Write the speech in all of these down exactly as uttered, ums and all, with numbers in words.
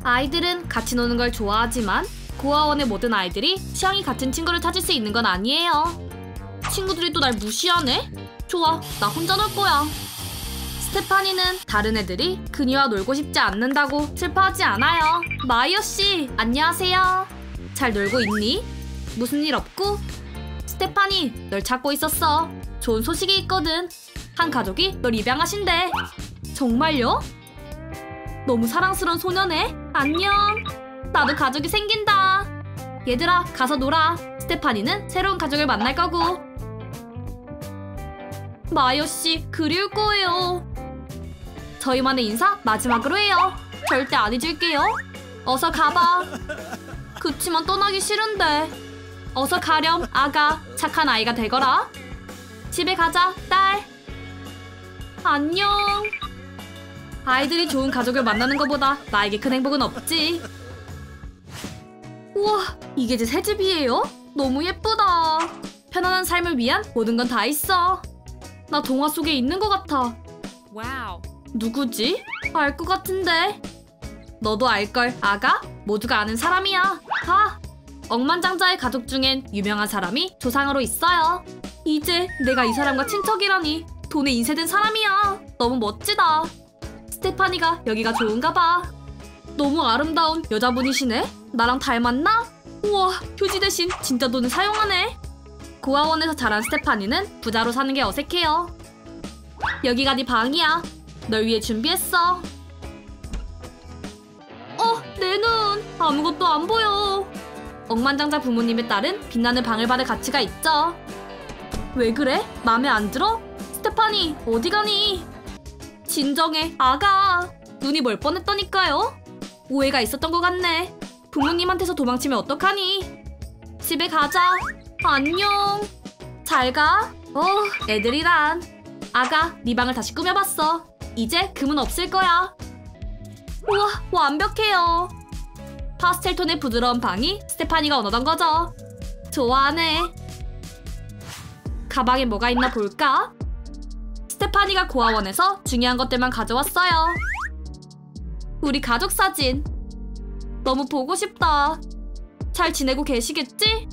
아이들은 같이 노는 걸 좋아하지만 고아원의 모든 아이들이 취향이 같은 친구를 찾을 수 있는 건 아니에요. 친구들이 또 날 무시하네? 좋아, 나 혼자 놀 거야. 스테파니는 다른 애들이 그녀와 놀고 싶지 않는다고 슬퍼하지 않아요. 마이어 씨, 안녕하세요. 잘 놀고 있니? 무슨 일 없고? 스테파니, 널 찾고 있었어. 좋은 소식이 있거든. 한 가족이 널 입양하신대. 정말요? 너무 사랑스러운 소녀네. 안녕. 나도 가족이 생긴다. 얘들아, 가서 놀아. 스테파니는 새로운 가족을 만날 거고. 마이어 씨, 그리울 거예요. 저희만의 인사 마지막으로 해요. 절대 안 잊을게요. 어서 가봐. 그치만 떠나기 싫은데. 어서 가렴, 아가. 착한 아이가 되거라. 집에 가자, 딸. 안녕. 아이들이 좋은 가족을 만나는 것보다 나에게 큰 행복은 없지. 우와, 이게 제 새집이에요? 너무 예쁘다. 편안한 삶을 위한 모든 건 다 있어. 나 동화 속에 있는 것 같아. 와우. 누구지? 알 것 같은데. 너도 알걸, 아가? 모두가 아는 사람이야. 가! 억만장자의 가족 중엔 유명한 사람이 조상으로 있어요. 이제 내가 이 사람과 친척이라니. 돈에 인쇄된 사람이야. 너무 멋지다. 스테파니가 여기가 좋은가 봐. 너무 아름다운 여자분이시네? 나랑 닮았나? 우와, 휴지 대신 진짜 돈을 사용하네. 고아원에서 자란 스테파니는 부자로 사는 게 어색해요. 여기가 네 방이야. 널 위해 준비했어. 어, 내 눈. 아무것도 안 보여. 억만장자 부모님의 딸은 빛나는 방을 받을 가치가 있죠. 왜 그래? 맘에 안 들어? 스테파니, 어디 가니? 진정해, 아가. 눈이 멀 뻔했다니까요. 오해가 있었던 것 같네. 부모님한테서 도망치면 어떡하니? 집에 가자. 안녕. 잘 가. 어, 애들이란. 아가, 네 방을 다시 꾸며봤어. 이제 금은 없을 거야. 우와, 완벽해요. 파스텔 톤의 부드러운 방이 스테파니가 원하던 거죠. 좋아하네. 가방에 뭐가 있나 볼까? 스테파니가 고아원에서 중요한 것들만 가져왔어요. 우리 가족 사진. 너무 보고 싶다. 잘 지내고 계시겠지?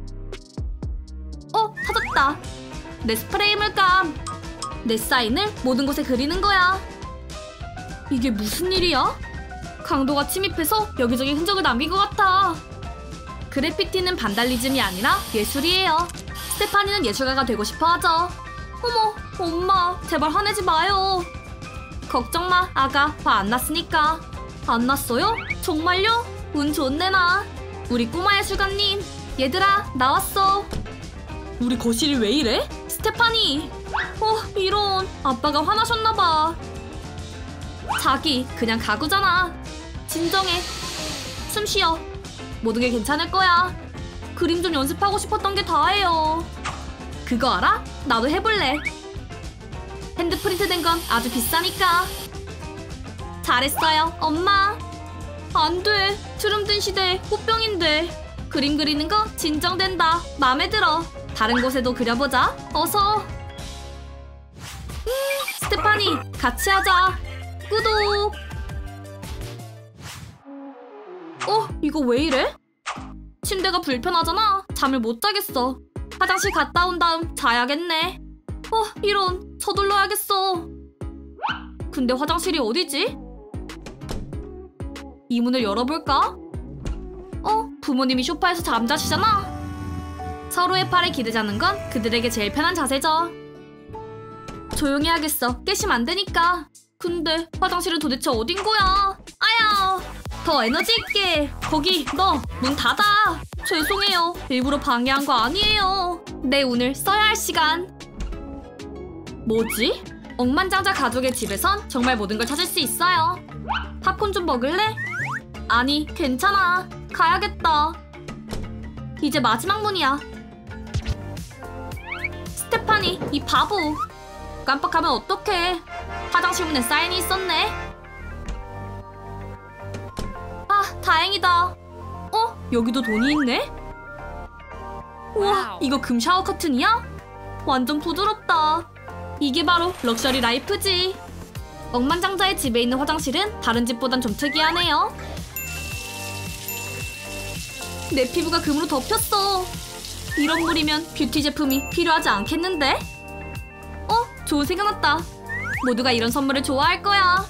어, 찾았다. 내 스프레이 물감. 내 사인을 모든 곳에 그리는 거야. 이게 무슨 일이야? 강도가 침입해서 여기저기 흔적을 남긴 것 같아. 그래피티는 반달리즘이 아니라 예술이에요. 스테파니는 예술가가 되고 싶어 하죠. 어머, 엄마, 제발 화내지 마요. 걱정 마, 아가. 화 안 났으니까. 안 났어요? 정말요? 운 좋네, 나. 우리 꼬마 예술가님. 얘들아, 나왔어. 우리 거실이 왜 이래? 스테파니. 어, 이런. 아빠가 화나셨나봐. 자기, 그냥 가구잖아. 진정해. 숨 쉬어. 모든 게 괜찮을 거야. 그림 좀 연습하고 싶었던 게 다예요. 그거 알아? 나도 해볼래. 핸드프린트 된 건 아주 비싸니까. 잘했어요, 엄마. 안 돼. 트름 든 시대에 꽃병인데. 그림 그리는 거 진정된다. 맘에 들어. 다른 곳에도 그려보자. 어서. 음, 스테파니, 같이 하자. 구독. 어, 이거 왜 이래? 침대가 불편하잖아. 잠을 못 자겠어. 화장실 갔다 온 다음 자야겠네. 어, 이런. 서둘러야겠어. 근데 화장실이 어디지? 이 문을 열어볼까? 어, 부모님이 소파에서 잠자시잖아. 서로의 팔에 기대자는 건 그들에게 제일 편한 자세죠. 조용히 하겠어. 깨시면 안 되니까. 근데 화장실은 도대체 어딘 거야? 아야! 더 에너지 있게. 거기 너 문 닫아. 죄송해요. 일부러 방해한 거 아니에요. 내 운을 써야 할 시간. 뭐지? 억만장자 가족의 집에선 정말 모든 걸 찾을 수 있어요. 팝콘 좀 먹을래? 아니, 괜찮아. 가야겠다. 이제 마지막 문이야. 스테파니, 이 바보. 깜빡하면 어떡해. 화장실 문에 사인이 있었네. 아, 다행이다. 어? 여기도 돈이 있네? 우와, 이거 금 샤워 커튼이야? 완전 부드럽다. 이게 바로 럭셔리 라이프지. 억만장자의 집에 있는 화장실은 다른 집보단 좀 특이하네요. 내 피부가 금으로 덮였어. 이런 물이면 뷰티 제품이 필요하지 않겠는데? 어? 좋은 생각 났다. 모두가 이런 선물을 좋아할 거야.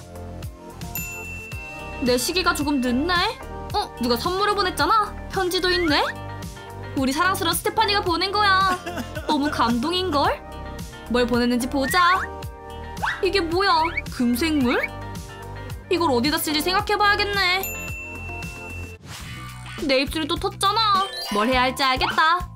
내 시계가 조금 늦네? 어? 누가 선물을 보냈잖아? 편지도 있네? 우리 사랑스러운 스테파니가 보낸 거야. 너무 감동인걸? 뭘 보냈는지 보자. 이게 뭐야? 금생물? 이걸 어디다 쓸지 생각해봐야겠네. 내 입술이 또 텄잖아. 뭘 해야 할지 알겠다.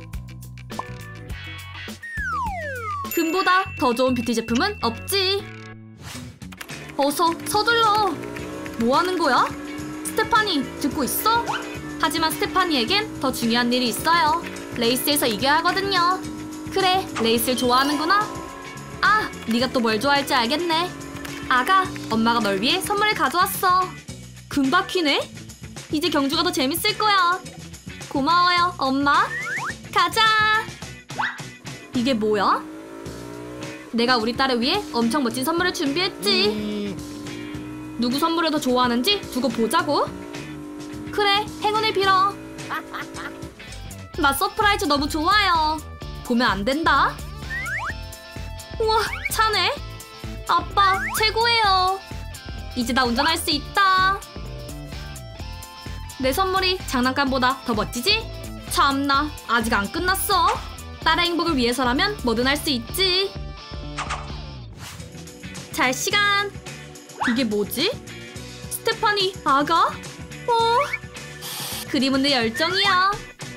금보다 더 좋은 뷰티 제품은 없지. 어서 서둘러. 뭐 하는 거야? 스테파니, 듣고 있어? 하지만 스테파니에겐 더 중요한 일이 있어요. 레이스에서 이겨야 하거든요. 그래, 레이스를 좋아하는구나. 아, 네가 또 뭘 좋아할지 알겠네. 아가, 엄마가 널 위해 선물을 가져왔어. 금바퀴네? 이제 경주가 더 재밌을 거야. 고마워요, 엄마. 가자. 이게 뭐야? 내가 우리 딸을 위해 엄청 멋진 선물을 준비했지. 누구 선물을 더 좋아하는지 두고 보자고. 그래, 행운을 빌어. 나 서프라이즈 너무 좋아요. 보면 안 된다. 우와, 차네. 아빠, 최고예요. 이제 나 운전할 수 있다. 내 선물이 장난감보다 더 멋지지? 참나, 아직 안 끝났어. 딸의 행복을 위해서라면 뭐든 할 수 있지. 잘 시간. 이게 뭐지? 스테파니, 아가? 어? 그림은 내 열정이야.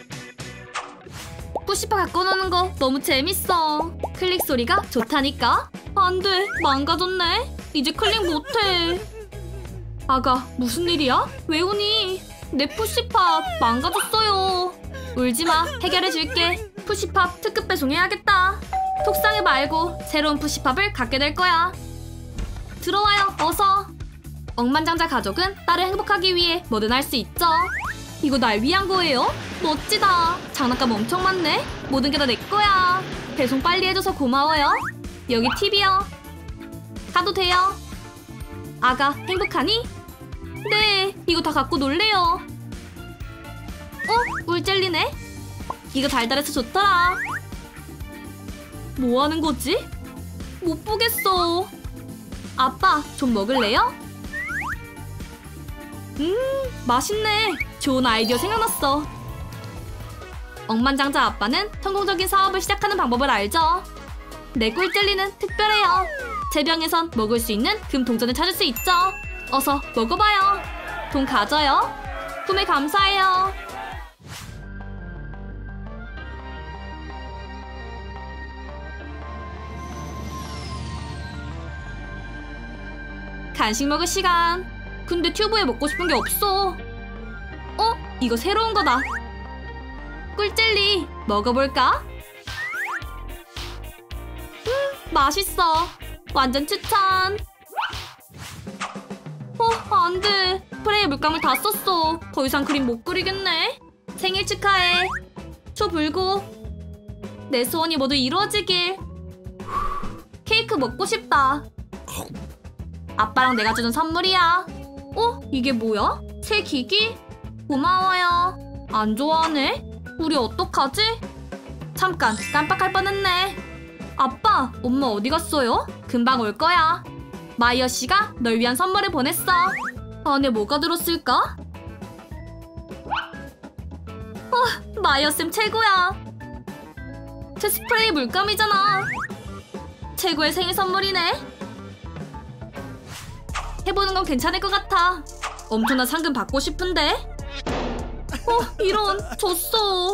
푸시파 갖고 노는 거 너무 재밌어. 클릭 소리가 좋다니까. 안 돼, 망가졌네. 이제 클릭 못해. 아가, 무슨 일이야? 왜 우니? 내 푸시팝 망가졌어요. 울지마, 해결해줄게. 푸시팝 특급 배송해야겠다. 속상해 말고 새로운 푸시팝을 갖게 될 거야. 들어와요, 어서. 억만장자 가족은 딸을 행복하기 위해 뭐든 할 수 있죠. 이거 날 위한 거예요? 멋지다. 장난감 엄청 많네. 모든 게 다 내 거야. 배송 빨리 해줘서 고마워요. 여기 팁이요. 가도 돼요. 아가, 행복하니? 네, 이거 다 갖고 놀래요. 어? 꿀젤리네? 이거 달달해서 좋더라. 뭐 하는 거지? 못 보겠어. 아빠, 좀 먹을래요? 음, 맛있네. 좋은 아이디어 생각났어. 억만장자 아빠는 성공적인 사업을 시작하는 방법을 알죠. 내 꿀젤리는 특별해요. 제 병에선 먹을 수 있는 금 동전을 찾을 수 있죠. 어서 먹어봐요. 돈 가져요. 구매 감사해요. 간식 먹을 시간. 근데 튜브에 먹고 싶은 게 없어. 어? 이거 새로운 거다. 꿀젤리 먹어볼까? 음, 맛있어. 완전 추천. 어, 안 돼. 스프레이 물감을 다 썼어. 더 이상 그림 못 그리겠네. 생일 축하해. 초 불고. 내 소원이 모두 이루어지길. 케이크 먹고 싶다. 아빠랑 내가 주는 선물이야. 어? 이게 뭐야? 새 기기? 고마워요. 안 좋아하네? 우리 어떡하지? 잠깐, 깜빡할 뻔했네. 아빠, 엄마 어디 갔어요? 금방 올 거야. 마이어 씨가 널 위한 선물을 보냈어. 안에 뭐가 들었을까? 어, 마이어쌤 최고야. 제 스프레이 물감이잖아. 최고의 생일 선물이네. 해보는 건 괜찮을 것 같아. 엄청난 상금 받고 싶은데. 어, 이런, 졌어.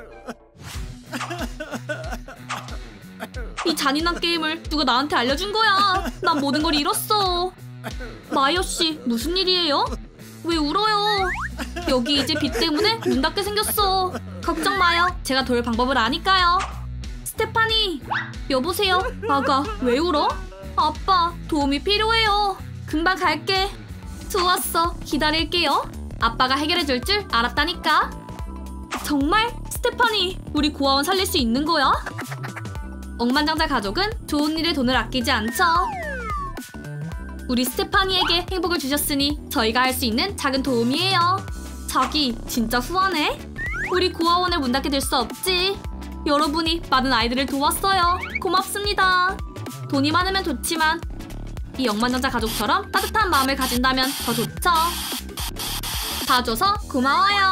이 잔인한 게임을 누가 나한테 알려준 거야. 난 모든 걸 잃었어. 마이어씨, 무슨 일이에요? 왜 울어요? 여기 이제 비 때문에 문 닫게 생겼어. 걱정 마요. 제가 도울 방법을 아니까요. 스테파니, 여보세요? 아가, 왜 울어? 아빠, 도움이 필요해요. 금방 갈게. 좋았어. 기다릴게요. 아빠가 해결해줄 줄 알았다니까. 정말? 스테파니, 우리 고아원 살릴 수 있는 거야? 억만장자 가족은 좋은 일에 돈을 아끼지 않죠. 우리 스테파니에게 행복을 주셨으니 저희가 할 수 있는 작은 도움이에요. 자기, 진짜 후하네. 우리 고아원을 문 닫게 될 수 없지. 여러분이 많은 아이들을 도왔어요. 고맙습니다. 돈이 많으면 좋지만 이 억만장자 가족처럼 따뜻한 마음을 가진다면 더 좋죠. 봐줘서 고마워요.